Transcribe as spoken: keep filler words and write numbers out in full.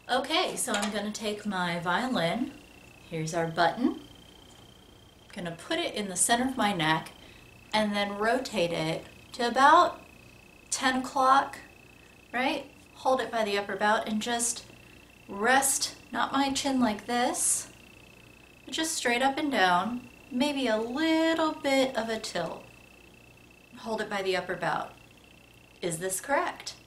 Okay, so I'm going to take my violin. Here's our button. I'm going to put it in the center of my neck and then rotate it to about ten o'clock, right? Hold it by the upper bout and just rest, not my chin like this, but just straight up and down, maybe a little bit of a tilt. Hold it by the upper bout. Is this correct?